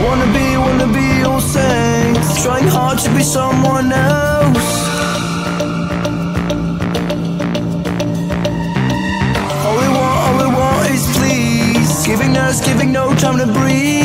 wanna be all saints, trying hard to be someone else. All we want is please, giving no time to breathe.